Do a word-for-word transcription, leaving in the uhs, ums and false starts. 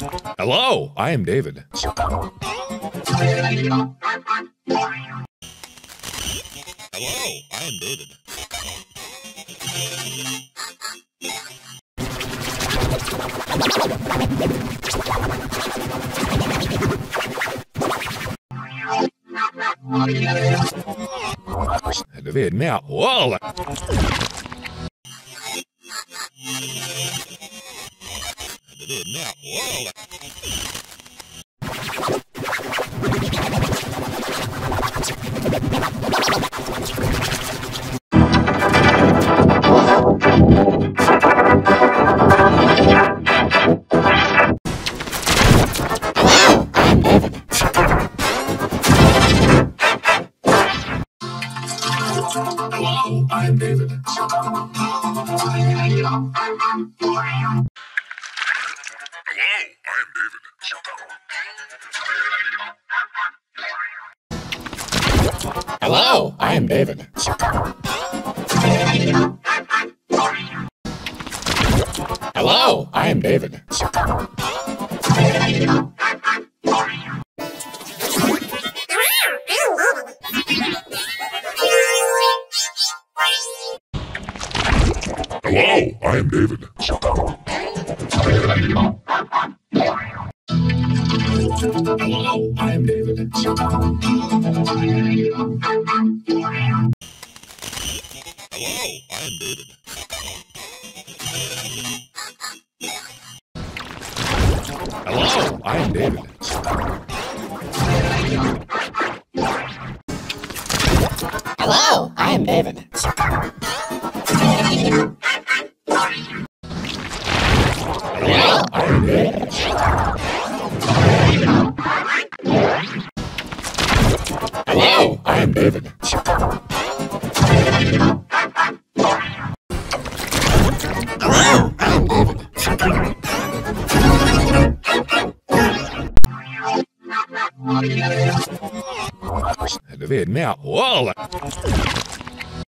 Hello, I am David. Hello, I am David. David, now, whoa! David, now, whoa! Hello, I am David. Hello, I am David. Hello, I am David. Hello, I am David. Hello, I am David. Hello, I am David. Hello, I am David. Hello, I am David. Hello, I am David. Hello, I am David. Hello, I am David. David, now, whoa!